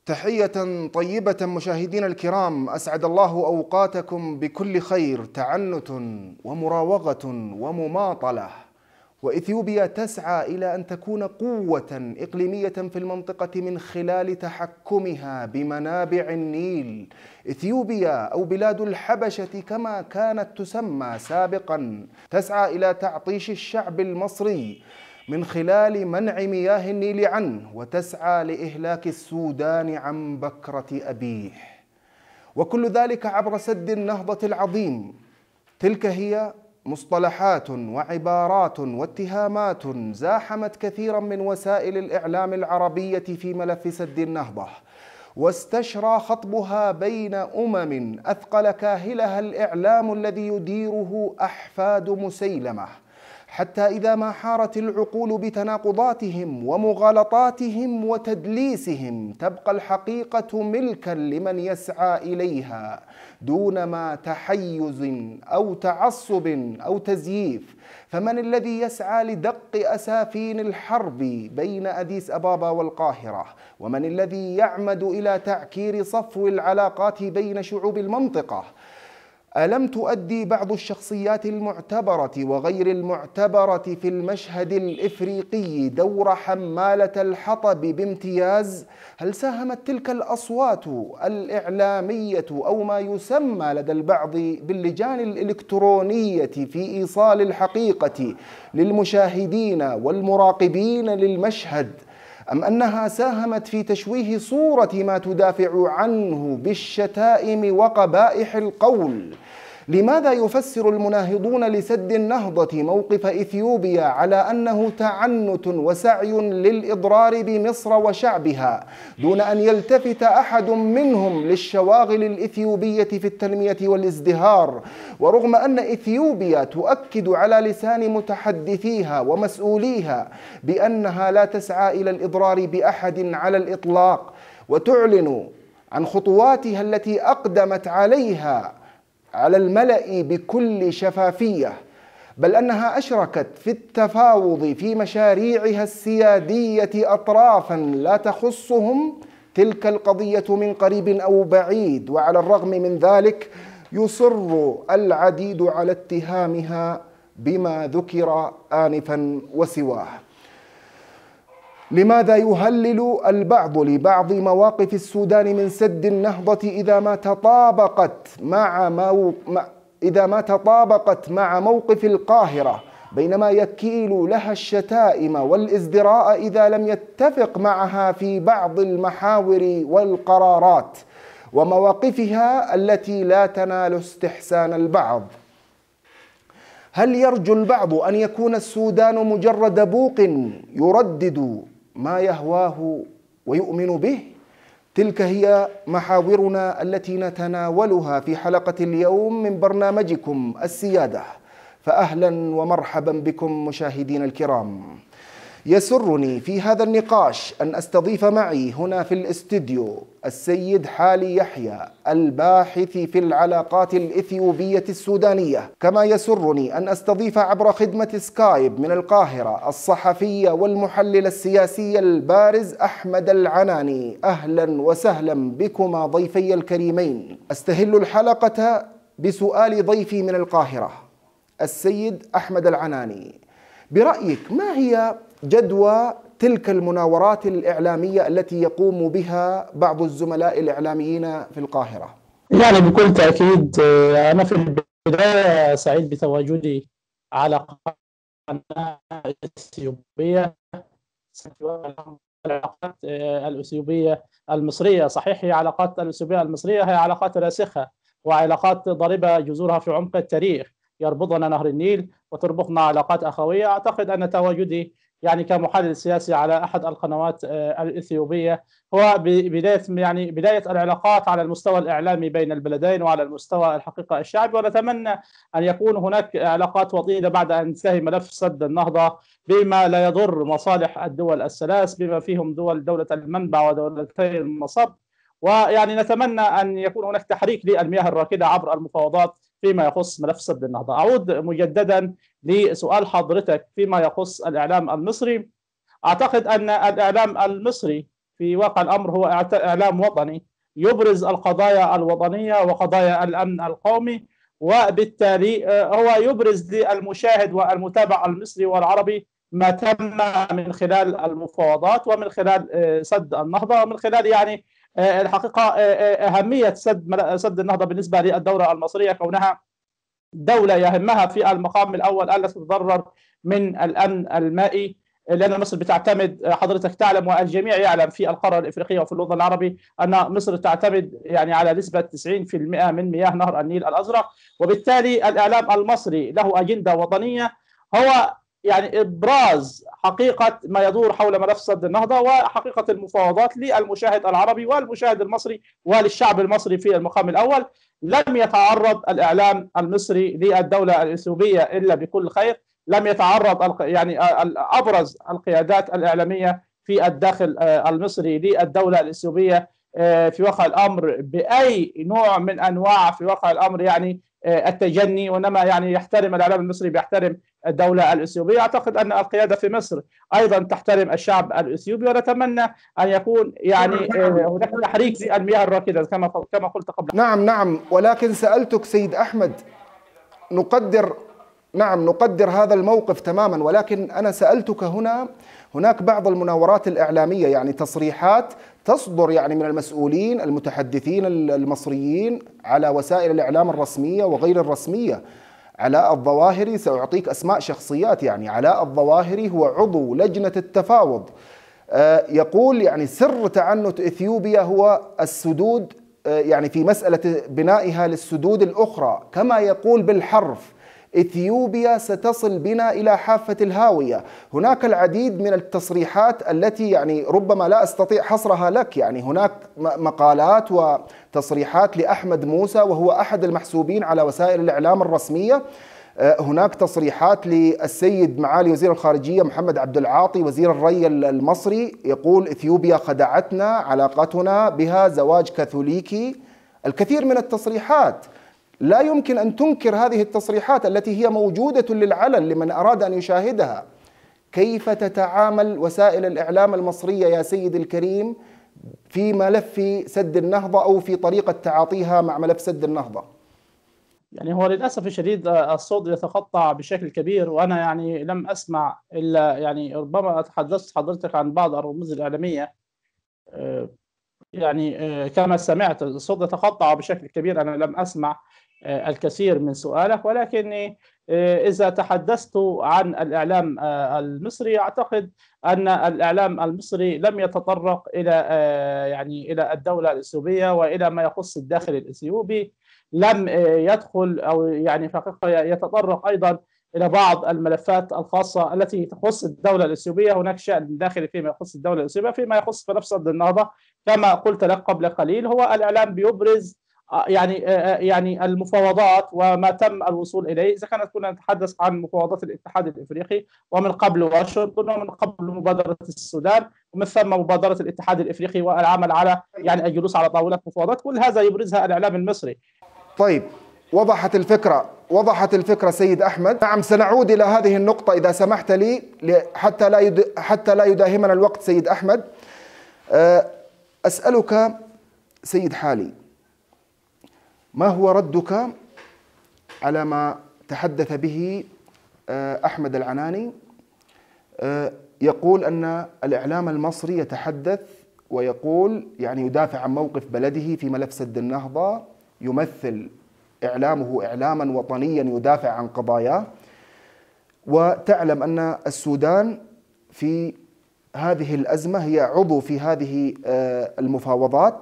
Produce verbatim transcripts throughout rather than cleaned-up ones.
تحية طيبة مشاهدينا الكرام، أسعد الله أوقاتكم بكل خير. تعنت ومراوغة ومماطلة، وإثيوبيا تسعى إلى أن تكون قوة إقليمية في المنطقة من خلال تحكمها بمنابع النيل. إثيوبيا أو بلاد الحبشة كما كانت تسمى سابقا تسعى إلى تعطيش الشعب المصري من خلال منع مياه النيل عنه، وتسعى لإهلاك السودان عن بكرة أبيه، وكل ذلك عبر سد النهضة العظيم. تلك هي مصطلحات وعبارات واتهامات زاحمت كثيرا من وسائل الإعلام العربية في ملف سد النهضة، واستشرى خطبها بين أمم أثقل كاهلها الإعلام الذي يديره أحفاد مسيلمة، حتى إذا ما حارت العقول بتناقضاتهم ومغالطاتهم وتدليسهم تبقى الحقيقة ملكا لمن يسعى إليها دون ما تحيز أو تعصب أو تزييف. فمن الذي يسعى لدق أسافين الحرب بين أديس أبابا والقاهرة؟ ومن الذي يعمد إلى تعكير صفو العلاقات بين شعوب المنطقة؟ ألم تؤدي بعض الشخصيات المعتبرة وغير المعتبرة في المشهد الإفريقي دور حمالة الحطب بامتياز؟ هل ساهمت تلك الأصوات الإعلامية أو ما يسمى لدى البعض باللجان الإلكترونية في إيصال الحقيقة للمشاهدين والمراقبين للمشهد، أم أنها ساهمت في تشويه صورة ما تدافع عنه بالشتائم وقبائح القول؟ لماذا يفسر المناهضون لسد النهضة موقف إثيوبيا على أنه تعنت وسعي للإضرار بمصر وشعبها، دون أن يلتفت أحد منهم للشواغل الإثيوبية في التنمية والازدهار؟ ورغم أن إثيوبيا تؤكد على لسان متحدثيها ومسؤوليها بأنها لا تسعى إلى الإضرار بأحد على الإطلاق، وتعلن عن خطواتها التي أقدمت عليها على الملأ بكل شفافية، بل أنها أشركت في التفاوض في مشاريعها السيادية أطرافا لا تخصهم تلك القضية من قريب أو بعيد، وعلى الرغم من ذلك يصر العديد على اتهامها بما ذكر آنفا وسواه. لماذا يهلل البعض لبعض مواقف السودان من سد النهضة إذا ما تطابقت مع مو... إذا ما تطابقت مع موقف القاهرة، بينما يكيل لها الشتائم والازدراء إذا لم يتفق معها في بعض المحاور والقرارات ومواقفها التي لا تنال استحسان البعض؟ هل يرجو البعض أن يكون السودان مجرد بوق يردد ما يهواه ويؤمن به؟ تلك هي محاورنا التي نتناولها في حلقة اليوم من برنامجكم السيادة، فأهلا ومرحبا بكم مشاهدين الكرام. يسرني في هذا النقاش أن أستضيف معي هنا في الاستديو السيد حالي يحيى، الباحث في العلاقات الإثيوبية السودانية، كما يسرني أن أستضيف عبر خدمة سكايب من القاهرة الصحفي والمحلل السياسي البارز أحمد العناني. أهلا وسهلا بكما ضيفي الكريمين. أستهل الحلقة بسؤال ضيفي من القاهرة السيد أحمد العناني، برأيك ما هي جدوى تلك المناورات الإعلامية التي يقوم بها بعض الزملاء الإعلاميين في القاهرة؟ يعني بكل تأكيد أنا في البداية سعيد بتواجدي على قناة إثيوبية. العلاقات الإثيوبية المصرية، صحيح هي علاقات الإثيوبية المصرية هي علاقات راسخة وعلاقات ضاربة جذورها في عمق التاريخ، يربطنا نهر النيل وتربطنا علاقات أخوية. أعتقد أن تواجدي يعني كمحلل سياسي على أحد القنوات الإثيوبية هو بداية يعني بداية العلاقات على المستوى الإعلامي بين البلدين وعلى المستوى الحقيقة الشعبي، ونتمنى أن يكون هناك علاقات وطيدة بعد أن ينتهي ملف سد النهضة بما لا يضر مصالح الدول الثلاث بما فيهم دول دولة المنبع ودولتي المصب. ويعني نتمنى أن يكون هناك تحريك للمياه الراكدة عبر المفاوضات فيما يخص ملف سد النهضة. أعود مجددا لسؤال حضرتك فيما يخص الإعلام المصري. أعتقد أن الإعلام المصري في واقع الأمر هو إعلام وطني يبرز القضايا الوطنية وقضايا الأمن القومي، وبالتالي هو يبرز للمشاهد والمتابع المصري والعربي ما تم من خلال المفاوضات ومن خلال سد النهضة ومن خلال يعني الحقيقة أهمية سد سد النهضة بالنسبة للدولة المصرية، كونها دولة يهمها في المقام الأول ألا تتضرر من الأمن المائي، لأن مصر بتعتمد، حضرتك تعلم والجميع يعلم في القارة الإفريقية وفي الوطن العربي أن مصر تعتمد يعني على نسبة تسعين بالمئة من مياه نهر النيل الأزرق، وبالتالي الإعلام المصري له أجندة وطنية هو يعني إبراز حقيقة ما يدور حول ملف سد النهضة وحقيقة المفاوضات للمشاهد العربي والمشاهد المصري وللشعب المصري في المقام الأول. لم يتعرض الإعلام المصري للدولة الإثيوبية إلا بكل خير، لم يتعرض يعني أبرز القيادات الإعلامية في الداخل المصري للدولة الإثيوبية في واقع الأمر بأي نوع من أنواع في واقع الأمر يعني التجني، وإنما يعني يحترم الإعلام المصري بيحترم الدولة الإثيوبية. أعتقد أن القيادة في مصر أيضا تحترم الشعب الإثيوبي، ونتمنى أن يكون يعني هناك تحريك للمياه الراكدة كما كما قلت قبل. نعم نعم، ولكن سألتك سيد أحمد، نقدر نعم نقدر هذا الموقف تماما، ولكن أنا سألتك هنا هناك بعض المناورات الإعلامية، يعني تصريحات تصدر يعني من المسؤولين المتحدثين المصريين على وسائل الإعلام الرسمية وغير الرسمية. علاء الظواهري، سأعطيك أسماء شخصيات، يعني علاء الظواهري هو عضو لجنة التفاوض، يقول يعني سر تعنت إثيوبيا هو السدود، يعني في مسألة بنائها للسدود الأخرى، كما يقول بالحرف إثيوبيا ستصل بنا إلى حافة الهاوية. هناك العديد من التصريحات التي يعني ربما لا أستطيع حصرها لك، يعني هناك مقالات وتصريحات لأحمد موسى وهو أحد المحسوبين على وسائل الإعلام الرسمية، هناك تصريحات للسيد معالي وزير الخارجية محمد عبد العاطي وزير الري المصري، يقول إثيوبيا خدعتنا، علاقتنا بها زواج كاثوليكي. الكثير من التصريحات، لا يمكن أن تنكر هذه التصريحات التي هي موجودة للعلن لمن أراد أن يشاهدها. كيف تتعامل وسائل الإعلام المصرية يا سيد الكريم في ملف سد النهضة أو في طريقة تعاطيها مع ملف سد النهضة؟ يعني هو للأسف الشديد الصوت يتقطع بشكل كبير، وأنا يعني لم أسمع إلا يعني ربما تحدثت حضرتك عن بعض الرموز الإعلامية، يعني كما سمعت الصوت يتقطع بشكل كبير. أنا لم أسمع الكثير من سؤالك، ولكن إذا تحدثت عن الإعلام المصري أعتقد أن الإعلام المصري لم يتطرق إلى يعني إلى الدولة الإثيوبية وإلى ما يخص الداخل الإثيوبي، لم يدخل أو يعني في الحقيقة يتطرق أيضا إلى بعض الملفات الخاصة التي تخص الدولة الإثيوبية. هناك شأن داخلي فيما يخص الدولة الإثيوبية، فيما يخص ملف سد النهضة كما قلت لك قبل قليل هو الإعلام بيبرز يعني يعني المفاوضات وما تم الوصول اليه. اذا كانت كنا نتحدث عن مفاوضات الاتحاد الافريقي ومن قبل واشنطن ومن قبل مبادره السودان ومن ثم مبادره الاتحاد الافريقي والعمل على يعني الجلوس على طاوله مفاوضات، كل هذا يبرزها الاعلام المصري. طيب، وضحت الفكره وضحت الفكره سيد احمد. نعم، سنعود الى هذه النقطه اذا سمحت لي حتى لا يد... حتى لا يداهمنا الوقت. سيد احمد، اسالك سيد حالي، ما هو ردك على ما تحدث به أحمد العناني؟ يقول أن الإعلام المصري يتحدث ويقول يعني يدافع عن موقف بلده في ملف سد النهضة، يمثل إعلامه إعلاما وطنيا يدافع عن قضاياه، وتعلم أن السودان في هذه الأزمة هي عضو في هذه المفاوضات.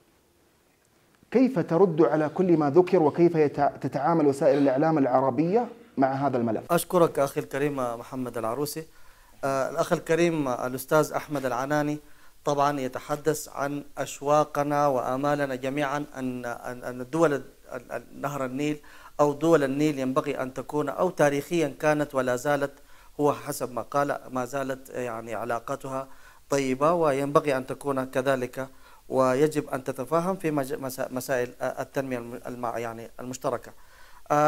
كيف ترد على كل ما ذكر وكيف تتعامل وسائل الإعلام العربية مع هذا الملف؟ أشكرك أخي الكريم محمد العروسي. آه الأخ الكريم الأستاذ أحمد العناني طبعا يتحدث عن أشواقنا وآمالنا جميعا أن أن الدول نهر النيل أو دول النيل ينبغي أن تكون أو تاريخيا كانت ولا زالت، هو حسب ما قال ما زالت يعني علاقتها طيبة وينبغي أن تكون كذلك، ويجب أن تتفاهم في مسائل التنمية يعني المشتركة.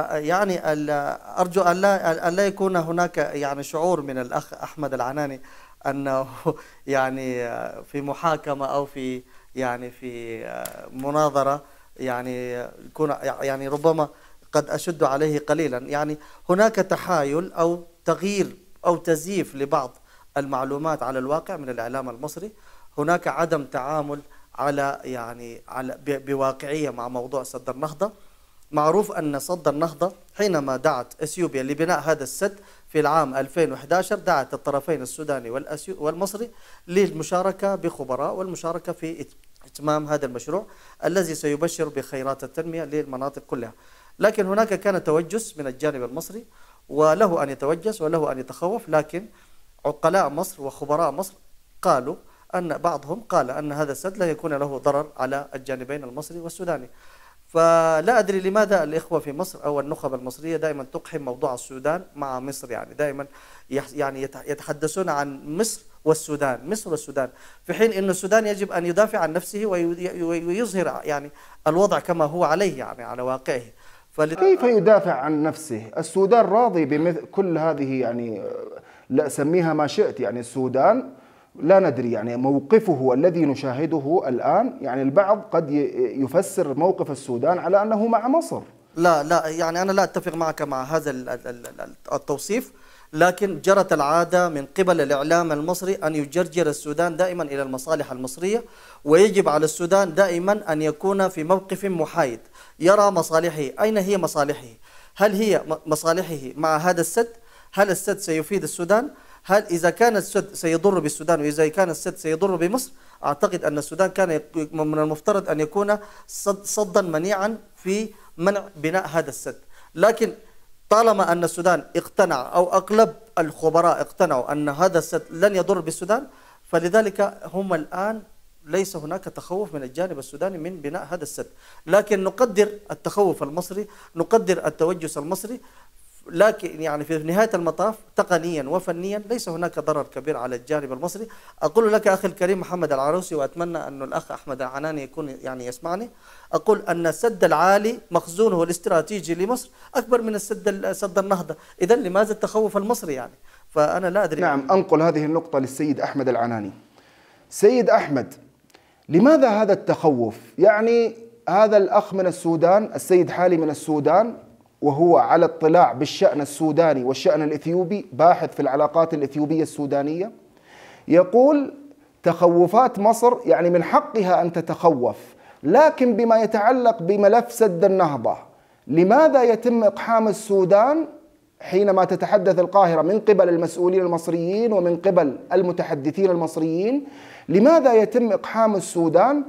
يعني أرجو أن لا أن لا يكون هناك يعني شعور من الأخ أحمد العناني أنه يعني في محاكمة أو في يعني في مناظرة يعني يكون يعني ربما قد أشد عليه قليلا. يعني هناك تحايل أو تغيير أو تزييف لبعض المعلومات على الواقع من الإعلام المصري. هناك عدم تعامل على يعني على بواقعية مع موضوع سد النهضة. معروف أن سد النهضة حينما دعت إثيوبيا لبناء هذا السد في العام ألفين وأحد عشر دعت الطرفين السوداني والمصري للمشاركة بخبراء والمشاركة في إتمام هذا المشروع الذي سيبشر بخيرات التنمية للمناطق كلها. لكن هناك كان توجس من الجانب المصري، وله أن يتوجس وله أن يتخوف، لكن عقلاء مصر وخبراء مصر قالوا أن بعضهم قال أن هذا السد لا يكون له ضرر على الجانبين المصري والسوداني. فلا أدري لماذا الإخوة في مصر أو النخب المصرية دائما تقحم موضوع السودان مع مصر، يعني دائما يعني يتحدثون عن مصر والسودان، مصر والسودان، في حين أن السودان يجب أن يدافع عن نفسه ويظهر يعني الوضع كما هو عليه يعني على واقعه. كيف يدافع عن نفسه؟ السودان راضي بكل هذه يعني لا سميها ما شئت، يعني السودان لا ندري يعني موقفه الذي نشاهده الآن، يعني البعض قد يفسر موقف السودان على أنه مع مصر. لا لا يعني أنا لا أتفق معك مع هذا التوصيف، لكن جرت العادة من قبل الإعلام المصري أن يجرجر السودان دائما إلى المصالح المصرية، ويجب على السودان دائما أن يكون في موقف محايد يرى مصالحه. أين هي مصالحه؟ هل هي مصالحه مع هذا السد؟ هل السد سيفيد السودان؟ هل إذا كان السد سيضر بالسودان وإذا كان السد سيضر بمصر؟ أعتقد أن السودان كان من المفترض أن يكون صد صدا منيعا في منع بناء هذا السد. لكن طالما أن السودان اقتنع أو أغلب الخبراء اقتنعوا أن هذا السد لن يضر بالسودان، فلذلك هم الآن ليس هناك تخوف من الجانب السوداني من بناء هذا السد. لكن نقدر التخوف المصري، نقدر التوجس المصري، لكن يعني في نهاية المطاف تقنيا وفنيا ليس هناك ضرر كبير على الجانب المصري. أقول لك أخي الكريم محمد العروسي، وأتمنى أن الأخ أحمد العناني يكون يعني يسمعني، أقول أن السد العالي مخزونه الاستراتيجي لمصر أكبر من السد سد النهضة. إذا لماذا التخوف المصري يعني؟ فأنا لا أدري. نعم، أنقل هذه النقطة للسيد أحمد العناني. سيد أحمد، لماذا هذا التخوف؟ يعني هذا الأخ من السودان، السيد حالي من السودان، وهو على اطلاع بالشأن السوداني والشأن الإثيوبي، باحث في العلاقات الإثيوبية السودانية، يقول تخوفات مصر يعني من حقها أن تتخوف، لكن بما يتعلق بملف سد النهضة لماذا يتم إقحام السودان حينما تتحدث القاهرة من قبل المسؤولين المصريين ومن قبل المتحدثين المصريين؟ لماذا يتم إقحام السودان؟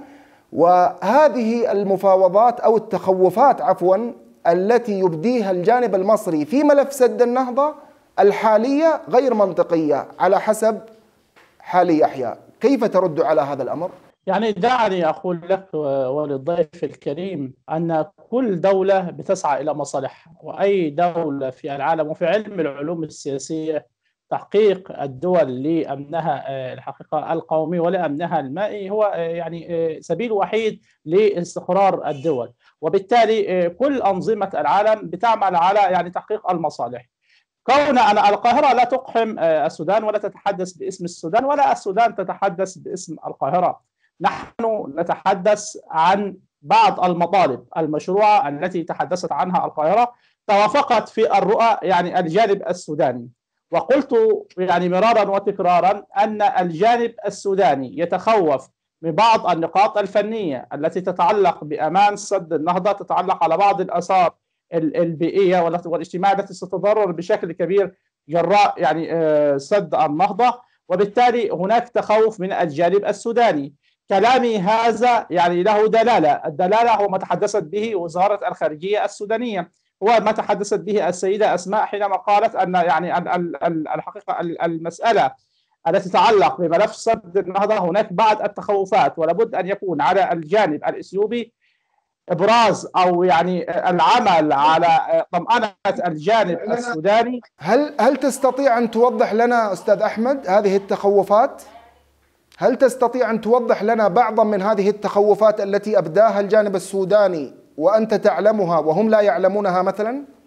وهذه المفاوضات أو التخوفات عفوا التي يبديها الجانب المصري في ملف سد النهضة الحالية غير منطقية على حسب حالي يحيى. كيف ترد على هذا الأمر؟ يعني دعني أقول لك وللضيف الكريم أن كل دولة بتسعى إلى مصالحها، وأي دولة في العالم وفي علم العلوم السياسية تحقيق الدول لأمنها الحقيقة القومي ولأمنها المائي هو يعني سبيل وحيد لاستقرار الدول، وبالتالي كل أنظمة العالم بتعمل على يعني تحقيق المصالح. كون أن القاهرة لا تقحم السودان ولا تتحدث باسم السودان ولا السودان تتحدث باسم القاهرة، نحن نتحدث عن بعض المطالب المشروعة التي تحدثت عنها القاهرة توافقت في الرؤى يعني الجانب السوداني. وقلت يعني مرارا وتكرارا أن الجانب السوداني يتخوف من بعض النقاط الفنية التي تتعلق بأمان سد النهضة، تتعلق على بعض الآثار البيئية والاجتماعية التي ستتضرر بشكل كبير جراء يعني سد النهضة، وبالتالي هناك تخوف من الجانب السوداني. كلامي هذا يعني له دلالة، الدلالة هو ما تحدثت به وزارة الخارجية السودانية، هو ما تحدثت به السيدة أسماء حينما قالت أن يعني الحقيقة المسألة التي تتعلق بملف سد النهضة هناك بعض التخوفات، ولابد أن يكون على الجانب الإثيوبي إبراز أو يعني العمل على طمأنة الجانب السوداني. هل هل تستطيع أن توضح لنا أستاذ أحمد هذه التخوفات؟ هل تستطيع أن توضح لنا بعضا من هذه التخوفات التي أبداها الجانب السوداني وأنت تعلمها وهم لا يعلمونها مثلا؟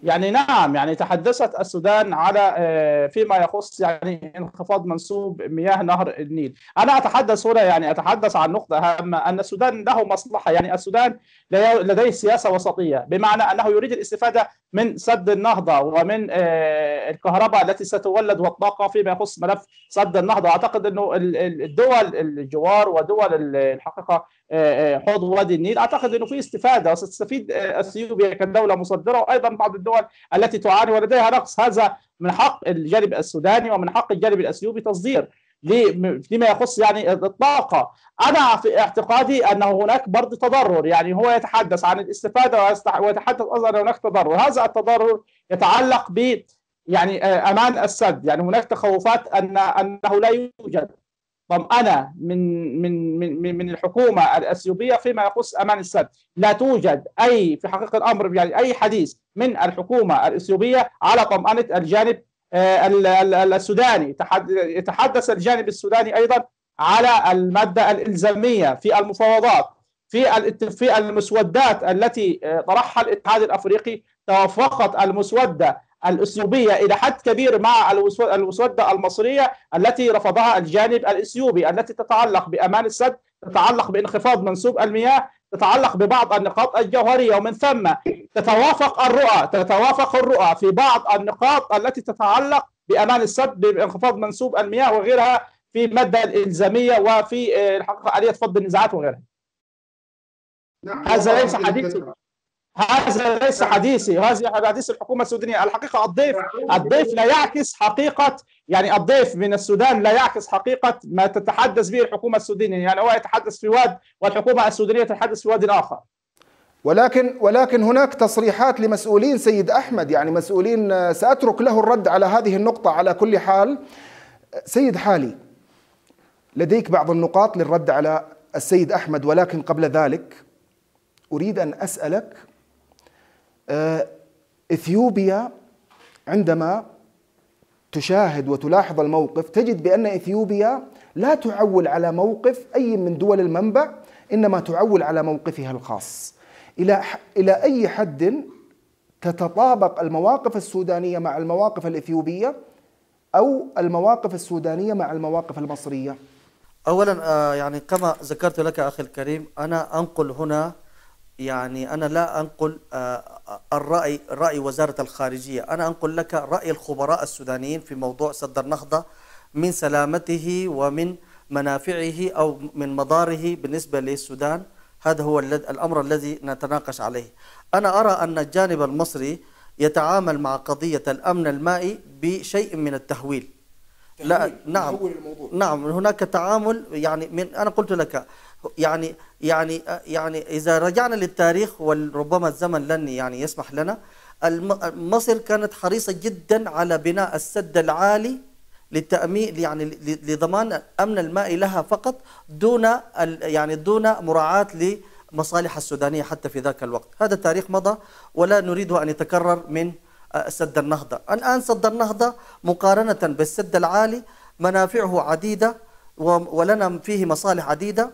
يعني نعم، يعني تحدثت السودان على فيما يخص يعني انخفاض منسوب مياه نهر النيل. أنا أتحدث هنا يعني أتحدث عن نقطة هامة، أن السودان له مصلحة، يعني السودان لديه سياسة وسطية، بمعنى أنه يريد الاستفادة من سد النهضة ومن الكهرباء التي ستولد والطاقة فيما يخص ملف سد النهضة. أعتقد أنه الدول الجوار ودول الحقيقة حوض وادي النيل أعتقد أنه في استفادة، وستستفيد أثيوبيا كدولة مصدرة، وأيضا بعض الدول التي تعاني ولديها نقص. هذا من حق الجانب السوداني ومن حق الجانب الأثيوبي تصدير فيما يخص يعني الطاقة. أنا في اعتقادي أنه هناك برضه تضرر، يعني هو يتحدث عن الاستفادة ويتحدث أيضا أن هناك تضرر. هذا التضرر يتعلق ب يعني أمان السد، يعني هناك تخوفات أن أنه لا يوجد طمأنة من من من من الحكومة الأثيوبية فيما يخص أمان السد. لا توجد أي في حقيقة الأمر يعني أي حديث من الحكومة الأثيوبية على طمأنة الجانب السوداني. يتحدث الجانب السوداني أيضا على المادة الإلزامية في المفاوضات، في في المسودات التي طرحها الاتحاد الأفريقي. توافقت المسودة الأثيوبية إلى حد كبير مع المسودة المصرية التي رفضها الجانب الأثيوبي، التي تتعلق بأمان السد، تتعلق بانخفاض منسوب المياه، تتعلق ببعض النقاط الجوهرية، ومن ثم تتوافق الرؤى تتوافق الرؤى في بعض النقاط التي تتعلق بأمان السد بانخفاض منسوب المياه وغيرها في المادة الإلزامية وفي الحقيقة آلية فض النزاعات وغيرها. هذا ليس حديثي هذا ليس حديثي هذا حديث الحكومة السودانية. الحقيقة الضيف الضيف لا يعكس حقيقة، يعني الضيف من السودان لا يعكس حقيقة ما تتحدث به الحكومة السودانية، يعني هو يتحدث في واد والحكومة السودانية تتحدث في واد آخر. ولكن ولكن هناك تصريحات لمسؤولين سيد أحمد، يعني مسؤولين سأترك له الرد على هذه النقطة. على كل حال سيد حالي، لديك بعض النقاط للرد على السيد أحمد، ولكن قبل ذلك أريد أن أسألك، إثيوبيا عندما تشاهد وتلاحظ الموقف تجد بأن إثيوبيا لا تعول على موقف أي من دول المنبع، إنما تعول على موقفها الخاص. إلى إلى أي حد تتطابق المواقف السودانية مع المواقف الإثيوبية، أو المواقف السودانية مع المواقف المصرية؟ أولا يعني كما ذكرت لك أخي الكريم، أنا أنقل هنا، يعني أنا لا أنقل الرأي رأي وزارة الخارجية، أنا أنقل لك رأي الخبراء السودانيين في موضوع سد النهضة من سلامته ومن منافعه أو من مضاره بالنسبة للسودان. هذا هو الأمر الذي نتناقش عليه. أنا أرى أن الجانب المصري يتعامل مع قضية الأمن المائي بشيء من التهويل. لا نعم نعم هناك تعامل، يعني من أنا قلت لك يعني يعني يعني إذا رجعنا للتاريخ، وربما الزمن لن يعني يسمح لنا، مصر كانت حريصة جدا على بناء السد العالي للتأمين، يعني لضمان أمن الماء لها فقط، دون يعني دون مراعاة لمصالح السودانية حتى في ذاك الوقت. هذا التاريخ مضى ولا نريد أن يتكرر من سد النهضة. الآن سد النهضة مقارنة بالسد العالي منافعه عديدة ولنا فيه مصالح عديدة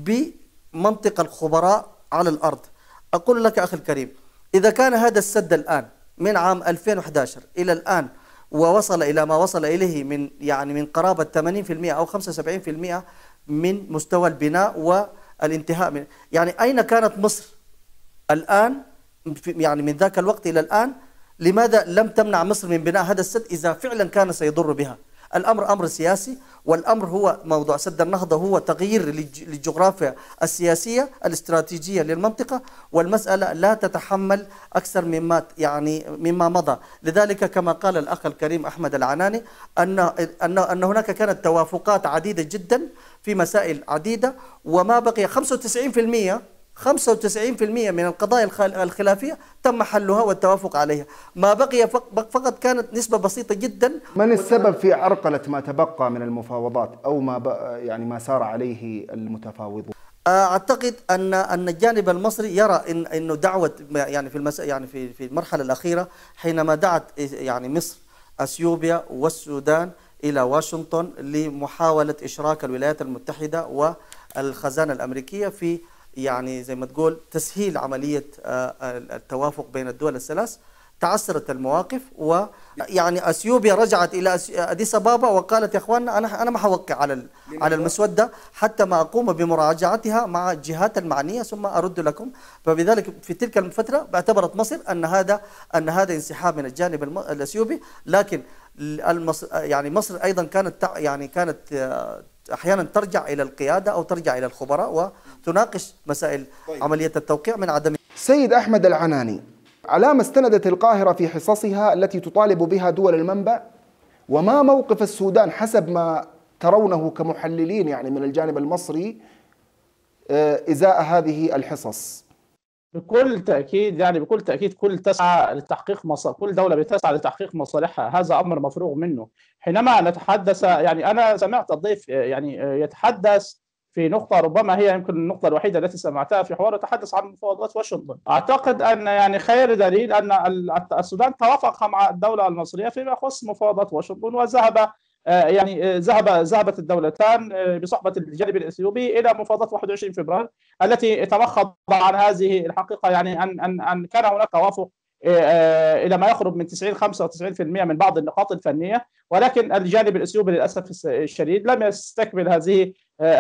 بمنطق الخبراء على الأرض. أقول لك أخي الكريم، إذا كان هذا السد الآن من عام ألفين وأحد عشر إلى الآن ووصل إلى ما وصل إليه من يعني من قرابة ثمانين بالمئة أو خمسة وسبعين بالمئة من مستوى البناء والانتهاء من، يعني أين كانت مصر الآن يعني من ذاك الوقت إلى الآن؟ لماذا لم تمنع مصر من بناء هذا السد إذا فعلا كان سيضر بها؟ الأمر أمر سياسي، والأمر هو موضوع سد النهضة هو تغيير للجغرافيا السياسية الاستراتيجية للمنطقة، والمسألة لا تتحمل أكثر مما يعني مما مضى. لذلك كما قال الأخ الكريم أحمد العناني أن أن أن هناك كانت توافقات عديدة جدا في مسائل عديدة، وما بقي خمسة وتسعين بالمئة خمسة وتسعين بالمئة من القضايا الخلافية تم حلها والتوافق عليها، ما بقي فقط كانت نسبة بسيطة جدا. من السبب في عرقلة ما تبقى من المفاوضات أو ما يعني ما سار عليه المتفاوضون؟ أعتقد أن أن الجانب المصري يرى إن إنه دعوة يعني في المس يعني في في المرحلة الأخيرة حينما دعت يعني مصر أثيوبيا والسودان إلى واشنطن لمحاولة إشراك الولايات المتحدة والخزانة الأمريكية في يعني زي ما تقول تسهيل عملية التوافق بين الدول الثلاث، تعثرت المواقف، ويعني اثيوبيا رجعت الى اديس ابابا وقالت يا اخواننا انا انا ما حوقع على على المسوده حتى ما اقوم بمراجعتها مع الجهات المعنيه ثم ارد لكم. فبذلك في تلك الفتره اعتبرت مصر ان هذا ان هذا انسحاب من الجانب الاثيوبي، لكن المصر يعني مصر ايضا كانت يعني كانت احيانا ترجع الى القياده او ترجع الى الخبراء وتناقش مسائل عمليه التوقيع من عدم. سيد أحمد العناني، على ما استندت القاهرة في حصصها التي تطالب بها دول المنبع، وما موقف السودان حسب ما ترونه كمحللين يعني من الجانب المصري إزاء هذه الحصص؟ بكل تأكيد يعني بكل تأكيد كل تسعى لتحقيق مصالح، كل دولة بتسعى لتحقيق مصالحها، هذا أمر مفروغ منه. حينما نتحدث يعني أنا سمعت الضيف يعني يتحدث في نقطة ربما هي يمكن النقطة الوحيدة التي سمعتها في حوار، يتحدث عن مفاوضات واشنطن. أعتقد أن يعني خير دليل أن السودان توافق مع الدولة المصرية فيما يخص مفاوضات واشنطن، وذهب يعني ذهب ذهبت الدولتان بصحبة الجانب الإثيوبي إلى مفاوضات واحد وعشرين فبراير التي تمخض عن هذه الحقيقة، يعني أن أن أن كان هناك توافق إلى ما يقرب من تسعين خمسة وتسعين بالمئة من بعض النقاط الفنية، ولكن الجانب الإثيوبي للأسف الشديد لم يستكمل هذه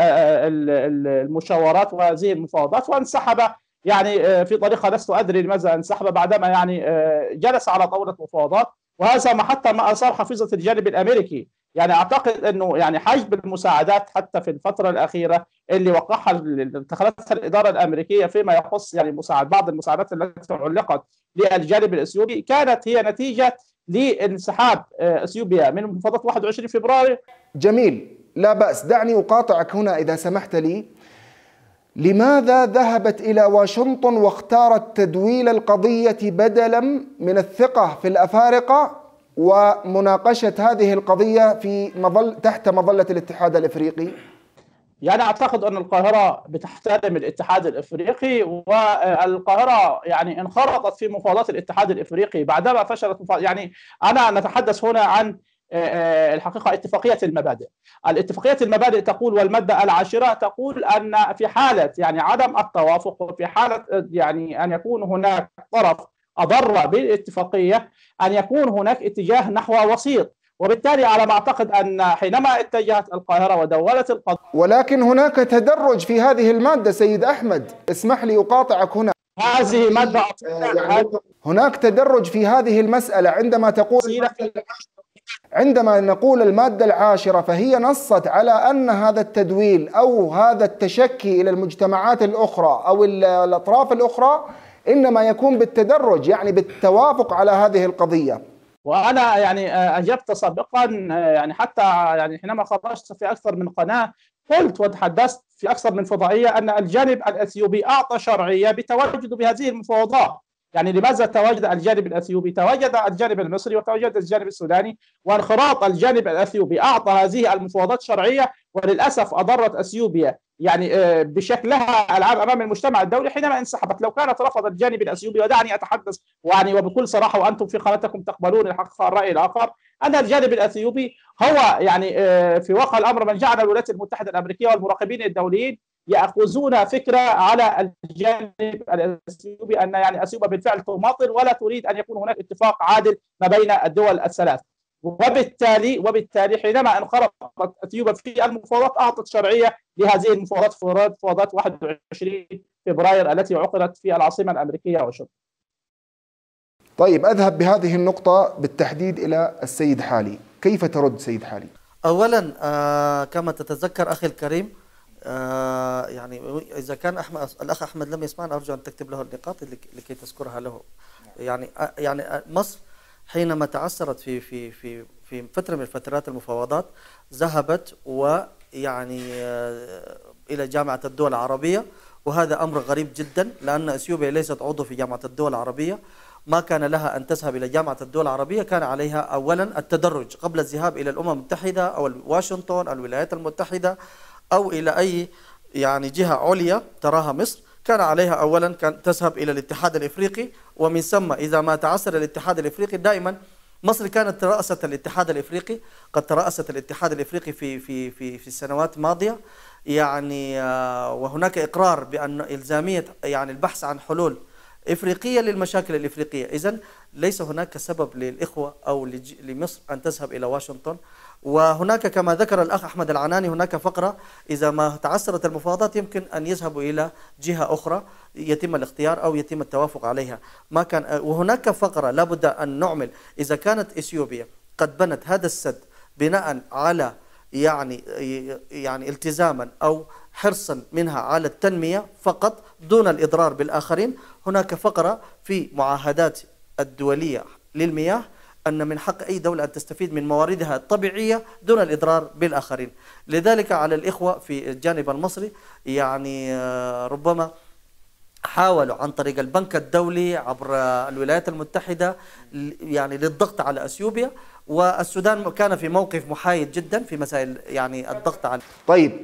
المشاورات وهذه المفاوضات وانسحب يعني في طريقة لست أدري لماذا انسحب بعدما يعني جلس على طاولة مفاوضات، وهذا ما حتى ما أثار حفيظة الجانب الأمريكي. يعني أعتقد أنه يعني حجب المساعدات حتى في الفترة الأخيرة اللي وقعها اتخذتها الإدارة الأمريكية فيما يخص يعني مساعد بعض المساعدات التي علقت للجانب الإثيوبي كانت هي نتيجة لانسحاب إثيوبيا من مفاوضات واحد وعشرين فبراير. جميل، لا بأس. دعني أقاطعك هنا إذا سمحت لي. لماذا ذهبت إلى واشنطن واختارت تدويل القضية بدلا من الثقة في الأفارقة ومناقشة هذه القضية في مظل تحت مظلة الاتحاد الإفريقي؟ يعني أعتقد أن القاهرة بتحترم الاتحاد الإفريقي، والقاهرة يعني انخرطت في مفاوضات الاتحاد الإفريقي بعدما فشلت مفاوضات. يعني أنا نتحدث هنا عن الحقيقة اتفاقية المبادئ. الاتفاقية المبادئ تقول، والمادة العاشرة تقول أن في حالة يعني عدم التوافق وفي حالة يعني أن يكون هناك طرف أضر بالاتفاقية أن يكون هناك اتجاه نحو وسيط، وبالتالي على ما أعتقد أن حينما اتجهت القاهرة ودولت القضية. ولكن هناك تدرج في هذه المادة سيد أحمد، اسمح لي أقاطعك هنا. هذه مادة يعني هناك تدرج في هذه المسألة عندما تقول عندما نقول المادة العاشرة فهي نصت على أن هذا التدويل أو هذا التشكي إلى المجتمعات الأخرى أو الأطراف الأخرى إنما يكون بالتدرج، يعني بالتوافق على هذه القضية. وأنا يعني أجبت سابقا يعني حتى يعني حينما خرجت في أكثر من قناة قلت وتحدثت في أكثر من فضائية أن الجانب الأثيوبي أعطى شرعية بتواجده بهذه المفاوضات. يعني لماذا تواجد الجانب الأثيوبي؟ تواجد الجانب المصري وتواجد الجانب السوداني، وانخراط الجانب الأثيوبي أعطى هذه المفاوضات شرعية، وللأسف أضرت أثيوبيا يعني بشكلها العام أمام المجتمع الدولي حينما انسحبت. لو كانت رفض الجانب الأثيوبي، ودعني أتحدث يعني وبكل صراحة وأنتم في قناتكم تقبلون الحقيقة الرأي الآخر، أن الجانب الأثيوبي هو يعني في واقع الأمر من جعل الولايات المتحدة الأمريكية والمراقبين الدوليين يأخذون فكرة على الجانب الأثيوبي أن يعني أثيوبيا بالفعل تماطل ولا تريد أن يكون هناك اتفاق عادل ما بين الدول الثلاث، وبالتالي وبالتالي حينما انخرطت أثيوبيا في المفاوضات أعطت شرعية لهذه المفاوضات، مفاوضات واحد وعشرين فبراير التي عقدت في العاصمة الأمريكية واشنطن. طيب، أذهب بهذه النقطة بالتحديد إلى السيد حالي، كيف ترد سيد حالي؟ أولا آه كما تتذكر أخي الكريم، آه يعني إذا كان أحمد الأخ أحمد لم يسمعنا أرجو أن تكتب له النقاط لكي تذكرها له. يعني آه يعني مصر حينما تعثرت في في في في فترة من فترات المفاوضات ذهبت ويعني آه إلى جامعة الدول العربية، وهذا أمر غريب جدا لأن أثيوبيا ليست عضو في جامعة الدول العربية. ما كان لها أن تذهب إلى جامعة الدول العربية، كان عليها أولا التدرج قبل الذهاب إلى الأمم المتحدة أو واشنطن أو الولايات المتحدة أو إلى أي يعني جهة عليا تراها مصر. كان عليها أولا كان تذهب إلى الاتحاد الإفريقي، ومن ثم إذا ما تعثر الاتحاد الإفريقي دائما مصر كانت ترأست الاتحاد الإفريقي، قد ترأست الاتحاد الإفريقي في في في في السنوات الماضية يعني، وهناك إقرار بأن إلزامية يعني البحث عن حلول إفريقية للمشاكل الإفريقية. إذن ليس هناك سبب للإخوة أو لمصر أن تذهب إلى واشنطن. وهناك كما ذكر الأخ أحمد العناني هناك فقرة إذا ما تعثرت المفاوضات يمكن أن يذهبوا إلى جهة أخرى يتم الاختيار أو يتم التوافق عليها. ما كان وهناك فقرة لابد أن نعمل إذا كانت إثيوبيا قد بنت هذا السد بناء على يعني يعني التزاما أو حرصا منها على التنمية فقط دون الإضرار بالآخرين. هناك فقرة في معاهدات الدولية للمياه أن من حق أي دولة أن تستفيد من مواردها الطبيعية دون الإضرار بالآخرين. لذلك على الإخوة في الجانب المصري يعني ربما حاولوا عن طريق البنك الدولي عبر الولايات المتحدة يعني للضغط على أثيوبيا، والسودان كان في موقف محايد جدا في مسائل يعني الضغط على. طيب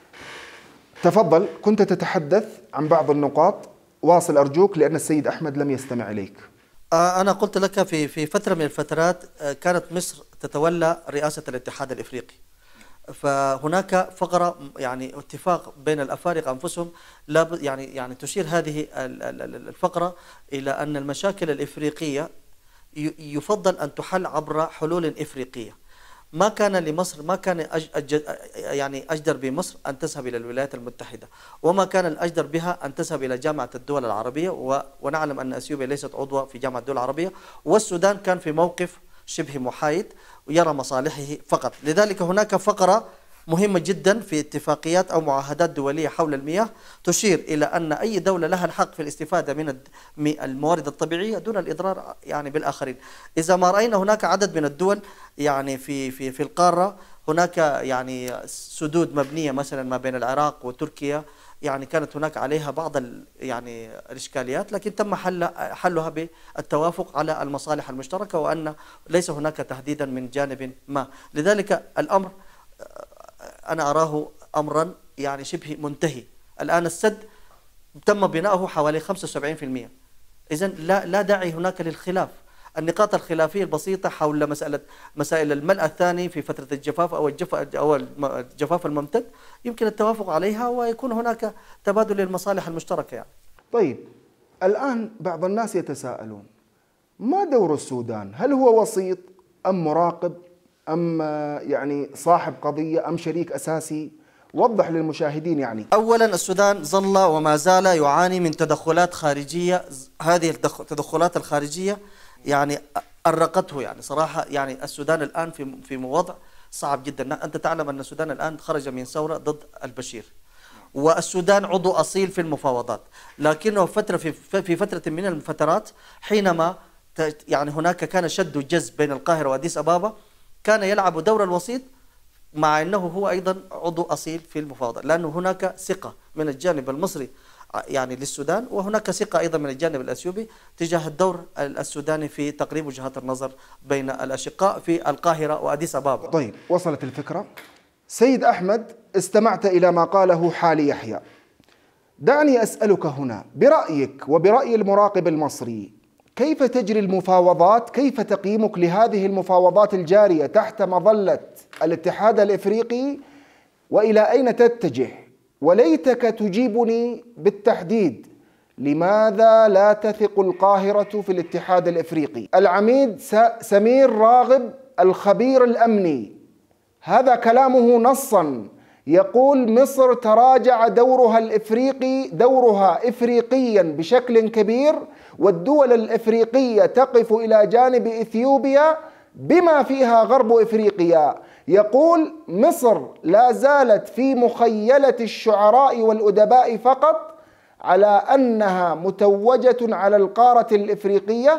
تفضل، كنت تتحدث عن بعض النقاط، واصل أرجوك لأن السيد أحمد لم يستمع إليك. أنا قلت لك في في فترة من الفترات كانت مصر تتولى رئاسة الاتحاد الإفريقي، فهناك فقرة يعني اتفاق بين الأفارقة أنفسهم لا يعني يعني تشير هذه الفقرة إلى أن المشاكل الإفريقية يفضل أن تحل عبر حلول إفريقية. ما كان لمصر ما كان أج يعني أجدر بمصر أن تذهب إلى الولايات المتحدة، وما كان الأجدر بها أن تذهب إلى جامعة الدول العربية، ونعلم أن أثيوبيا ليست عضوة في جامعة الدول العربية، والسودان كان في موقف شبه محايد ويرى مصالحه فقط. لذلك هناك فقرة مهمة جدا في اتفاقيات أو معاهدات دولية حول المياه تشير إلى أن أي دولة لها الحق في الاستفادة من الموارد الطبيعية دون الإضرار يعني بالآخرين. إذا ما رأينا هناك عدد من الدول يعني في في في القارة هناك يعني سدود مبنية مثلا ما بين العراق وتركيا، يعني كانت هناك عليها بعض يعني الإشكاليات، لكن تم حل حلها بالتوافق على المصالح المشتركة وأن ليس هناك تهديدا من جانب ما. لذلك الأمر أنا أراه أمرا يعني شبه منتهي. الآن السد تم بناؤه حوالي خمسة وسبعين بالمئة، إذن لا لا داعي هناك للخلاف. النقاط الخلافية البسيطة حول مسألة مسائل الملء الثاني في فترة الجفاف أو الجفاف أو الجفاف الممتد يمكن التوافق عليها ويكون هناك تبادل للمصالح المشتركة يعني. طيب الآن بعض الناس يتساءلون ما دور السودان؟ هل هو وسيط أم مراقب أم يعني صاحب قضية أم شريك أساسي؟ وضح للمشاهدين. يعني أولا السودان ظل وما زال يعاني من تدخلات خارجية، هذه التدخلات الخارجية يعني أرقته يعني صراحة. يعني السودان الآن في في وضع صعب جدا. أنت تعلم أن السودان الآن خرج من ثورة ضد البشير، والسودان عضو أصيل في المفاوضات، لكنه فترة في في فترة من الفترات حينما يعني هناك كان شد وجذب بين القاهرة وأديس أبابا كان يلعب دور الوسيط، مع أنه هو أيضا عضو أصيل في المفاوضات، لأنه هناك ثقة من الجانب المصري يعني للسودان، وهناك ثقة أيضا من الجانب الأثيوبي تجاه الدور السوداني في تقريب وجهات النظر بين الأشقاء في القاهرة وأديس أبابا. طيب وصلت الفكرة. سيد أحمد، استمعت إلى ما قاله حالي يحيى. دعني أسألك هنا برأيك وبرأي المراقب المصري، كيف تجري المفاوضات؟ كيف تقييمك لهذه المفاوضات الجارية تحت مظلة الاتحاد الإفريقي؟ وإلى أين تتجه؟ وليتك تجيبني بالتحديد، لماذا لا تثق القاهرة في الاتحاد الإفريقي؟ العميد سمير راغب الخبير الأمني هذا كلامه نصا يقول مصر تراجع دورها الإفريقي دورها إفريقيا بشكل كبير، والدول الإفريقية تقف إلى جانب إثيوبيا بما فيها غرب إفريقيا. يقول مصر لا زالت في مخيلة الشعراء والأدباء فقط على أنها متوجة على القارة الإفريقية،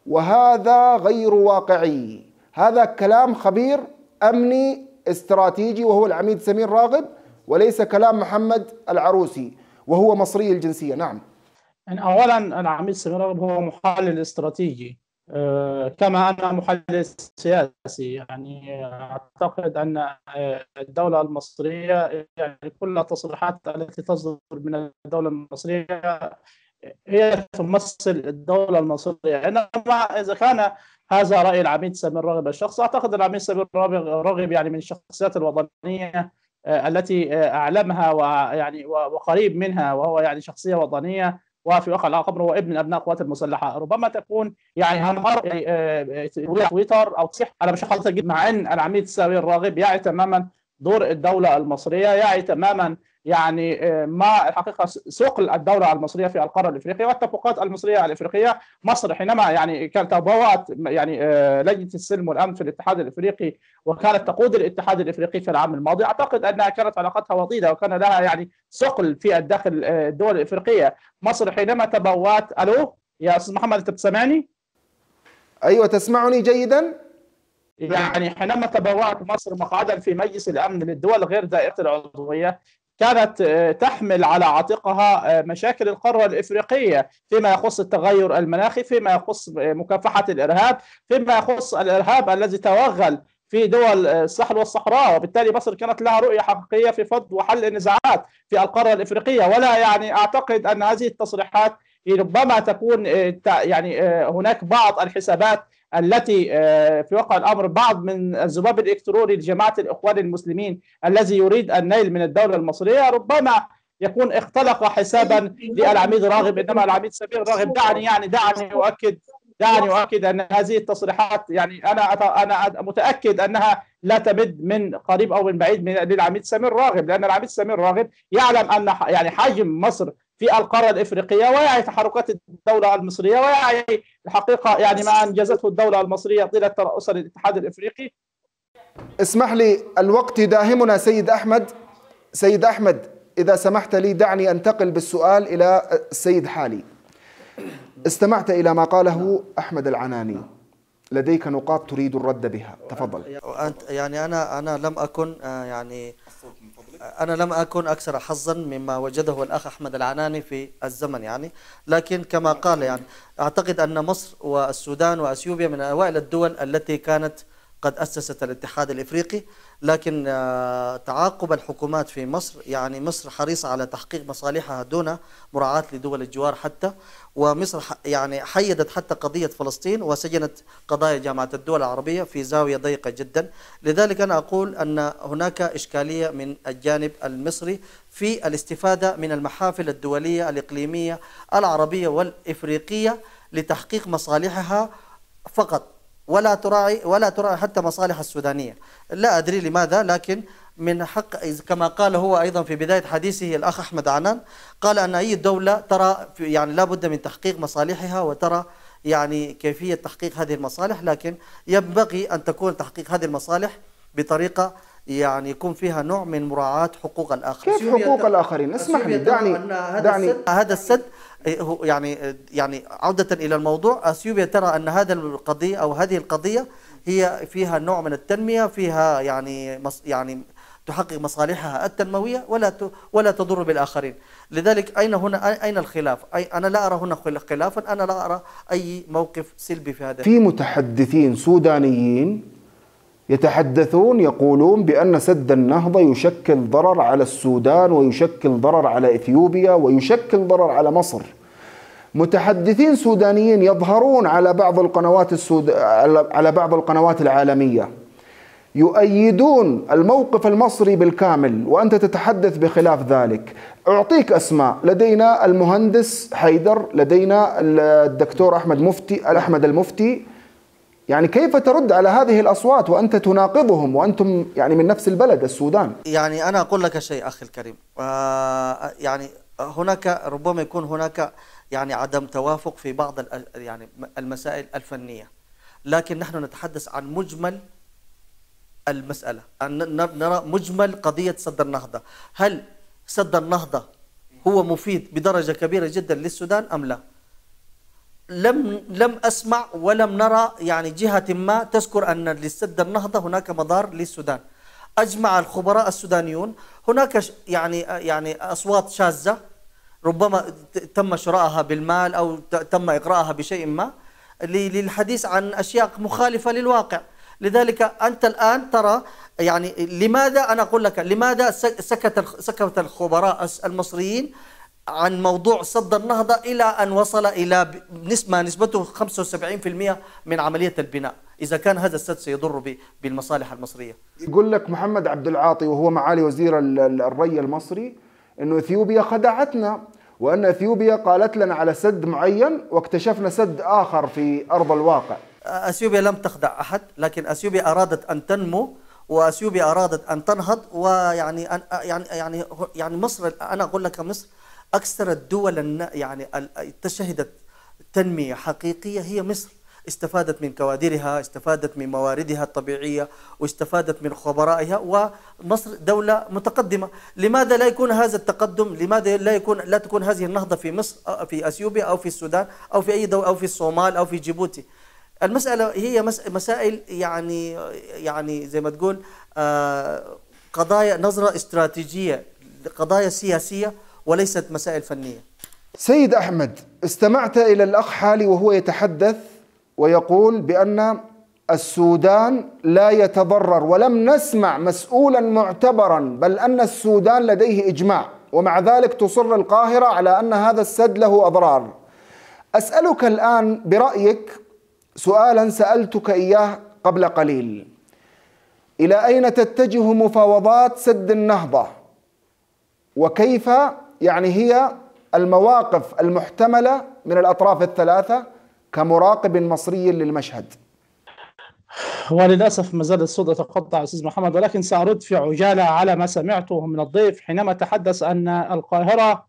وهذا غير واقعي. هذا كلام خبير أمني استراتيجي وهو العميد سمير راغب، وليس كلام محمد العروسي وهو مصري الجنسية. نعم. يعني أولا العميد سمير راغب هو محلل استراتيجي كما أنا محلل سياسي. يعني أعتقد أن الدولة المصرية يعني كل التصريحات التي تصدر من الدولة المصرية هي تمثل الدولة المصرية، إنما إذا كان هذا رأي العميد سمير راغب الشخص، أعتقد العميد سمير راغب يعني من الشخصيات الوطنية التي أعلمها ويعني وقريب منها، وهو يعني شخصية وطنية وفي واقع الامر هو ابن من ابناء القوات المسلحه. ربما تكون يعني انهار يعني تويتر او تصيح على مش خالص جدا، مع ان العميد سمير راغب يعي تماما دور الدوله المصريه، يعي تماما يعني ما الحقيقه ثقل الدوله المصريه في القاره الافريقيه والاتفاقات المصريه الافريقيه. مصر حينما يعني كانت تبوأت يعني لجنه السلم والامن في الاتحاد الافريقي وكانت تقود الاتحاد الافريقي في العام الماضي، اعتقد انها كانت علاقتها وطيده وكان لها يعني ثقل في الداخل الدول الافريقيه. مصر حينما تبوأت، الو يا استاذ محمد انت بتسمعني؟ ايوه تسمعني جيدا. يعني حينما تبوأت مصر مقعدا في مجلس الامن للدول غير دائره العضويه، كانت تحمل على عاتقها مشاكل القاره الافريقيه فيما يخص التغير المناخي، فيما يخص مكافحه الارهاب، فيما يخص الارهاب الذي توغل في دول الساحل والصحراء. وبالتالي مصر كانت لها رؤيه حقيقيه في فض وحل النزاعات في القاره الافريقيه. ولا يعني اعتقد ان هذه التصريحات ربما تكون يعني هناك بعض الحسابات التي في واقع الامر بعض من الذباب الالكتروني لجماعه الاخوان المسلمين الذي يريد النيل من الدوله المصريه ربما يكون اختلق حسابا للعميد راغب. انما العميد سمير راغب دعني يعني دعني اؤكد دعني اؤكد ان هذه التصريحات يعني انا انا متاكد انها لا تمد من قريب او من بعيد من للعميد سمير راغب، لان العميد سمير راغب يعلم ان يعني حجم مصر في القاره الافريقيه ويعي تحركات الدوله المصريه ويعي الحقيقه يعني ما انجزته الدوله المصريه طيله ترأسها للاتحاد الافريقي. اسمح لي الوقت يداهمنا سيد احمد. سيد احمد اذا سمحت لي دعني انتقل بالسؤال الى السيد حالي. استمعت الى ما قاله احمد العناني، لديك نقاط تريد الرد بها، تفضل. يعني انا انا لم اكن يعني أنا لم أكن أكثر حظا مما وجده الأخ أحمد العناني في الزمن يعني، لكن كما قال يعني أعتقد أن مصر والسودان وأثيوبيا من أوائل الدول التي كانت قد أسست الاتحاد الإفريقي، لكن تعاقب الحكومات في مصر يعني مصر حريصة على تحقيق مصالحها دون مراعاة لدول الجوار حتى، ومصر يعني حيدت حتى قضية فلسطين وسجنت قضايا جامعة الدول العربية في زاوية ضيقة جدا. لذلك أنا أقول أن هناك إشكالية من الجانب المصري في الاستفادة من المحافل الدولية الإقليمية العربية والإفريقية لتحقيق مصالحها فقط، ولا تراعي ولا تراعي حتى مصالح السودانية. لا أدري لماذا، لكن من حق كما قال هو أيضا في بداية حديثه الأخ أحمد عنان، قال أن أي دولة ترى يعني لا بد من تحقيق مصالحها وترى يعني كيفية تحقيق هذه المصالح، لكن ينبغي أن تكون تحقيق هذه المصالح بطريقة يعني يكون فيها نوع من مراعاة حقوق الآخرين. كيف حقوق الآخرين؟ اسمح لي دعني دعني هذا السد يعني يعني عودة إلى الموضوع، أثيوبيا ترى أن هذا القضية أو هذه القضية هي فيها نوع من التنمية، فيها يعني يعني تحقق مصالحها التنموية ولا ولا تضر بالآخرين. لذلك أين هنا أين الخلاف؟ أي أنا لا أرى هنا خلافا، أنا لا أرى أي موقف سلبي في هذا. في متحدثين سودانيين يتحدثون يقولون بأن سد النهضة يشكل ضرر على السودان ويشكل ضرر على إثيوبيا ويشكل ضرر على مصر. متحدثين سودانيين يظهرون على بعض القنوات السود... على بعض القنوات العالمية يؤيدون الموقف المصري بالكامل، وأنت تتحدث بخلاف ذلك. أعطيك أسماء، لدينا المهندس حيدر، لدينا الدكتور أحمد مفتي أحمد المفتي. يعني كيف ترد على هذه الأصوات وأنت تناقضهم وأنتم يعني من نفس البلد السودان؟ يعني أنا أقول لك شيء أخي الكريم، آه يعني هناك ربما يكون هناك يعني عدم توافق في بعض يعني المسائل الفنية، لكن نحن نتحدث عن مجمل المسألة، أن نرى مجمل قضية سد النهضة. هل سد النهضة هو مفيد بدرجة كبيرة جدا للسودان أم لا؟ لم لم أسمع ولم نرى يعني جهة ما تذكر أن لسد النهضة هناك مضار للسودان. أجمع الخبراء السودانيون هناك يعني يعني أصوات شاذة ربما تم شرائها بالمال أو تم إغراءها بشيء ما للحديث عن أشياء مخالفة للواقع. لذلك أنت الآن ترى يعني لماذا أنا أقول لك لماذا سكت سكت الخبراء المصريين عن موضوع سد النهضة إلى أن وصل إلى نسبة نسبته خمسة وسبعين بالمئة من عملية البناء، إذا كان هذا السد سيضر بالمصالح المصرية. يقول لك محمد عبد العاطي وهو معالي وزير الري المصري إنه إثيوبيا خدعتنا وأن أثيوبيا قالت لنا على سد معين واكتشفنا سد آخر في أرض الواقع. أثيوبيا لم تخدع أحد، لكن أثيوبيا أرادت أن تنمو وأثيوبيا أرادت أن تنهض. ويعني يعني يعني يعني مصر، أنا أقول لك مصر أكثر الدول يعني شهدت تنمية حقيقية هي مصر. استفادت من كوادرها، استفادت من مواردها الطبيعية، واستفادت من خبرائها، ومصر دولة متقدمة. لماذا لا يكون هذا التقدم؟ لماذا لا يكون لا تكون هذه النهضة في مصر، في أثيوبيا أو في السودان أو في أي دولة أو في الصومال أو في جيبوتي؟ المسألة هي مسائل يعني يعني زي ما تقول قضايا نظرة استراتيجية، قضايا سياسية وليست مسائل فنية. سيد أحمد، استمعت إلى الأخ حالي وهو يتحدث ويقول بأن السودان لا يتضرر، ولم نسمع مسؤولا معتبرا، بل أن السودان لديه إجماع، ومع ذلك تصر القاهرة على أن هذا السد له أضرار. أسألك الآن برأيك سؤالا سألتك إياه قبل قليل: إلى أين تتجه مفاوضات سد النهضة؟ وكيف يعني هي المواقف المحتملة من الأطراف الثلاثة كمراقب مصري للمشهد؟ وللأسف ما زال الصوت يتقطع أستاذ محمد، ولكن سأرد في عجالة على ما سمعته من الضيف حينما تحدث أن القاهرة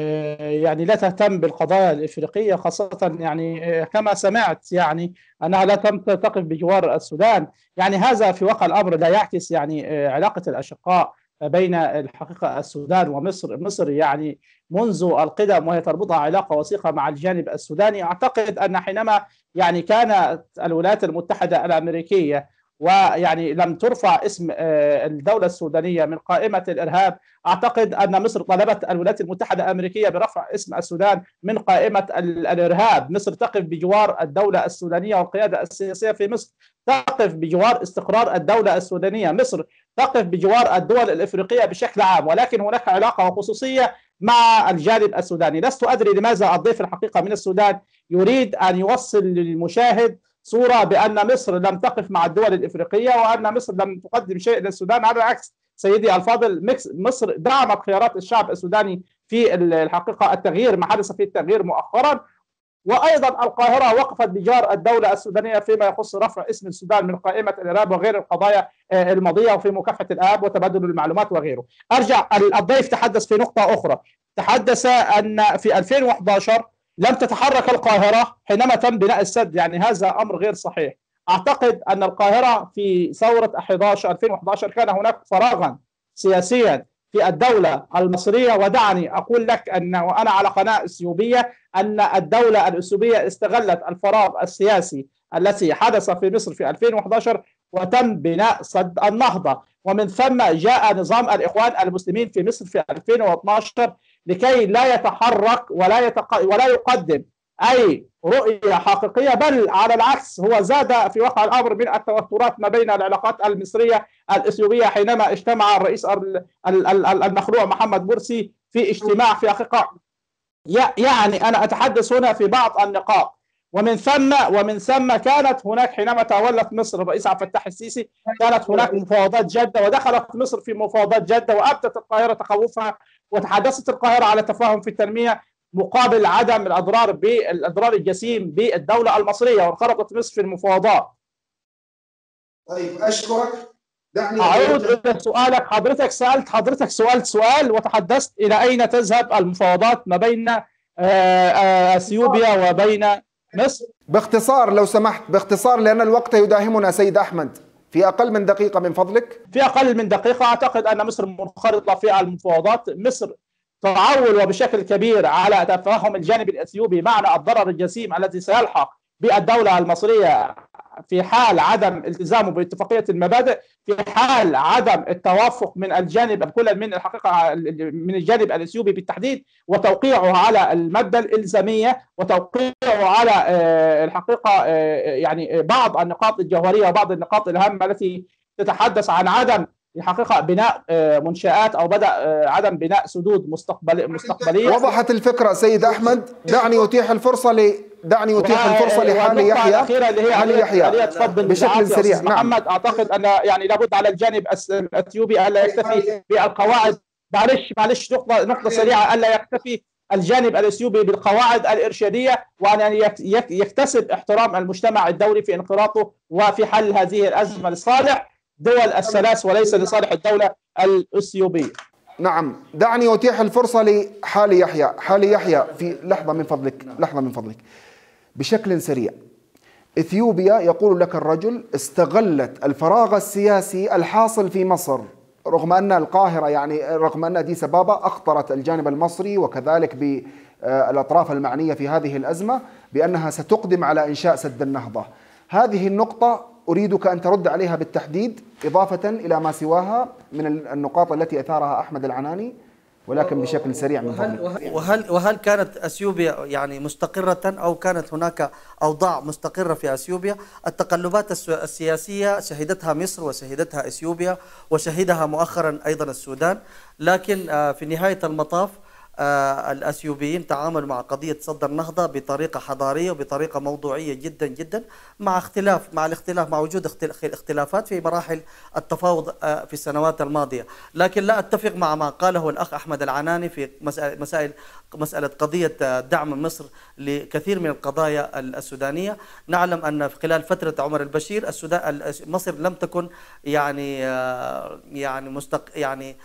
يعني لا تهتم بالقضايا الإفريقية، خاصة يعني كما سمعت يعني أنها لا تقف بجوار السودان. يعني هذا في واقع الأمر لا يعكس يعني علاقة الأشقاء بين الحقيقة السودان ومصر. مصر يعني منذ القدم وهي تربطها علاقة وثيقة مع الجانب السوداني. أعتقد أن حينما يعني كانت الولايات المتحدة الأمريكية ويعني لم ترفع اسم الدولة السودانية من قائمة الإرهاب، أعتقد أن مصر طلبت الولايات المتحدة الأمريكية برفع اسم السودان من قائمة الإرهاب. مصر تقف بجوار الدولة السودانية والقيادة السياسية في مصر، تقف بجوار استقرار الدولة السودانية. مصر تقف بجوار الدول الإفريقية بشكل عام، ولكن هناك علاقة وخصوصية مع الجانب السوداني. لست أدري لماذا الضيف الحقيقة من السودان يريد أن يوصل للمشاهد صورة بأن مصر لم تقف مع الدول الإفريقية وأن مصر لم تقدم شيء للسودان. على العكس سيدي الفاضل، مصر دعمت خيارات الشعب السوداني في الحقيقة التغيير، ما حدث في التغيير مؤخرا. وأيضا القاهرة وقفت بجار الدولة السودانية فيما يخص رفع اسم السودان من قائمة الإرهاب وغير القضايا الماضية، وفي مكافحة الإرهاب وتبادل المعلومات وغيره. أرجع، الضيف تحدث في نقطة أخرى، تحدث أن في ألفين وأحد عشر لم تتحرك القاهرة حينما تم بناء السد. يعني هذا أمر غير صحيح. أعتقد أن القاهرة في ثورة أحد عشر ألفين وأحد عشر كان هناك فراغا سياسيا في الدولة المصرية. ودعني أقول لك أن وأنا على قناة أثيوبية أن الدولة الأثيوبية استغلت الفراغ السياسي الذي حدث في مصر في ألفين وأحد عشر وتم بناء سد النهضة، ومن ثم جاء نظام الإخوان المسلمين في مصر في ألفين واثني عشر لكي لا يتحرك ولا يتق... ولا يقدم أي رؤية حقيقية، بل على العكس هو زاد في واقع الأمر من التوترات ما بين العلاقات المصرية الإثيوبية حينما اجتمع الرئيس المخلوع محمد مرسي في اجتماع في حقيقة. يعني أنا أتحدث هنا في بعض النقاط. ومن ثم ومن ثم كانت هناك حينما تولت مصر الرئيس عبد الفتاح السيسي كانت هناك مفاوضات جدة، ودخلت مصر في مفاوضات جدة، وأبدت القاهرة تخوفها، وتحدثت القاهرة على تفاهم في التنمية مقابل عدم الأضرار بالأضرار الجسيم بالدولة المصرية، وانخرطت مصر في المفاوضات. طيب أشكرك. دعني أعود إلى سؤالك. حضرتك سألت حضرتك سؤال سؤال وتحدثت إلى أين تذهب المفاوضات ما بين أثيوبيا وبين مصر. باختصار لو سمحت، باختصار لأن الوقت يداهمنا سيد أحمد، في أقل من دقيقة من فضلك. في أقل من دقيقة. أعتقد أن مصر منخرطة في المفاوضات. مصر تعول وبشكل كبير على تفاهم الجانب الأثيوبي معنى الضرر الجسيم الذي سيلحق بالدولة المصرية في حال عدم التزامه باتفاقية المبادئ، في حال عدم التوافق من الجانب كل من الحقيقة من الجانب الأثيوبي بالتحديد، وتوقيعه على المادة الإلزامية، وتوقيعه على الحقيقة يعني بعض النقاط الجوهرية وبعض النقاط الهامة التي تتحدث عن عدم الحقيقة بناء منشآت أو بدأ عدم بناء سدود مستقبل مستقبلية. وضحت الفكرة سيد أحمد. دعني أتيح الفرصة ل دعني أتيح الفرصة لحالي يحيى. اللي هي حالي يحيى بشكل سريع. محمد نعم. أعتقد أن يعني لابد على الجانب الأثيوبي ألا يكتفي بالقواعد. معلش معلش نقطة نقطة سريعة، ألا يكتفي الجانب الإثيوبي بالقواعد الإرشادية، وأن يكتسب احترام المجتمع الدولي في انخراطه وفي حل هذه الأزمة لصالح دول الثلاث وليس لصالح الدولة الإثيوبية. نعم، دعني أتيح الفرصة لحالي يحيى. حالي يحيى، في لحظة من فضلك، لحظة من فضلك، بشكل سريع. إثيوبيا يقول لك الرجل استغلت الفراغ السياسي الحاصل في مصر، رغم أن القاهرة يعني رغم أن أديس أبابا أخطرت الجانب المصري وكذلك بالأطراف المعنية في هذه الأزمة بأنها ستقدم على إنشاء سد النهضة. هذه النقطة أريدك أن ترد عليها بالتحديد، إضافة إلى ما سواها من النقاط التي أثارها أحمد العناني، ولكن بشكل سريع من فضلك. وهل وهل كانت اثيوبيا يعني مستقرة او كانت هناك اوضاع مستقرة في اثيوبيا؟ التقلبات السياسية شهدتها مصر وشهدتها اثيوبيا وشهدها مؤخرا ايضا السودان، لكن في نهاية المطاف الأثيوبيين تعاملوا مع قضية صد النهضة بطريقة حضارية وبطريقة موضوعية جدا جدا، مع اختلاف مع الاختلاف مع وجود اختلافات في مراحل التفاوض في السنوات الماضية. لكن لا أتفق مع ما قاله الأخ أحمد العناني في مسائل مسألة قضية دعم مصر لكثير من القضايا السودانية. نعلم أن خلال فترة عمر البشير السودان مصر لم تكن يعني يعني مستق يعني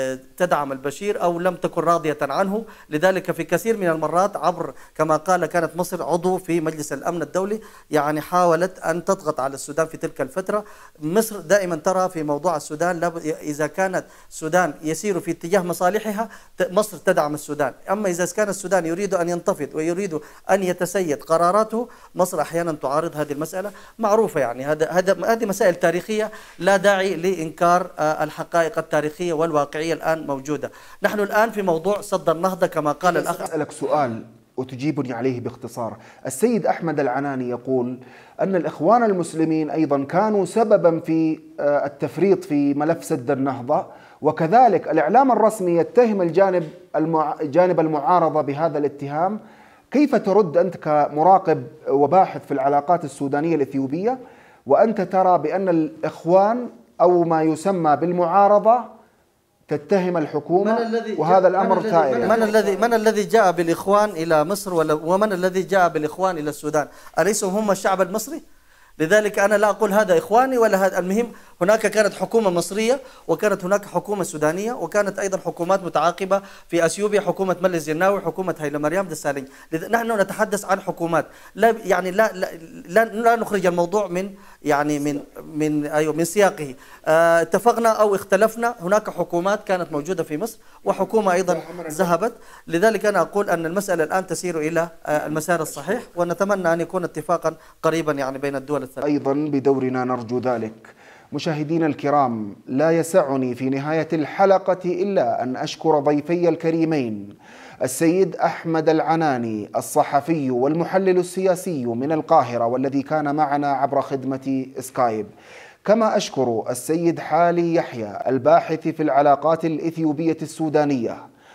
تدعم البشير أو لم تكن راضية عنه، لذلك في كثير من المرات عبر كما قال كانت مصر عضو في مجلس الأمن الدولي يعني حاولت أن تضغط على السودان في تلك الفترة. مصر دائما ترى في موضوع السودان إذا كانت السودان يسير في اتجاه مصالحها مصر تدعم السودان، أما إذا كان السودان يريد أن ينتفض ويريد أن يتسيد قراراته مصر أحيانا تعارض هذه المسألة، معروفة يعني. هذا هذا هذه مسائل تاريخية لا داعي لإنكار الحقائق التاريخية والواقع الآن موجودة. نحن الآن في موضوع صد النهضة كما قال الأخ. أسألك سؤال وتجيبني عليه باختصار. السيد أحمد العناني يقول أن الإخوان المسلمين أيضا كانوا سببا في التفريط في ملف سد النهضة، وكذلك الإعلام الرسمي يتهم الجانب المع... جانب المعارضة بهذا الاتهام. كيف ترد أنت كمراقب وباحث في العلاقات السودانية الإثيوبية وأنت ترى بأن الإخوان أو ما يسمى بالمعارضة تتهم الحكومة وهذا الأمر ثائر؟ من الذي من الذي جاء بالإخوان إلى مصر ومن الذي جاء بالإخوان إلى السودان؟ أليسوا هم الشعب المصري؟ لذلك أنا لا أقول هذا إخواني ولا هذا. المهم هناك كانت حكومة مصرية وكانت هناك حكومة سودانية وكانت أيضا حكومات متعاقبة في أثيوبيا، حكومة ملس زناوي، حكومة هيلا مريم دسالين. نحن نتحدث عن حكومات، لا يعني لا لا, لا, لا نخرج الموضوع من يعني من من أيوه من سياقه. اه اتفقنا أو اختلفنا، هناك حكومات كانت موجودة في مصر وحكومة أيضا ذهبت. لذلك أنا أقول أن المسألة الآن تسير إلى المسار الصحيح، ونتمنى أن يكون اتفاقا قريبا يعني بين الدول الثلاث. أيضا بدورنا نرجو ذلك. مشاهدينا الكرام، لا يسعني في نهاية الحلقة إلا أن أشكر ضيفي الكريمين السيد أحمد العناني الصحفي والمحلل السياسي من القاهرة والذي كان معنا عبر خدمة سكايب، كما أشكر السيد حالي يحيى الباحث في العلاقات الإثيوبية السودانية.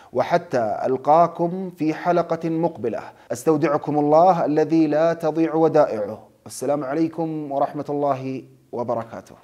وحتى ألقاكم في حلقة مقبلة أستودعكم الله الذي لا تضيع ودائعه. السلام عليكم ورحمة الله وبركاته.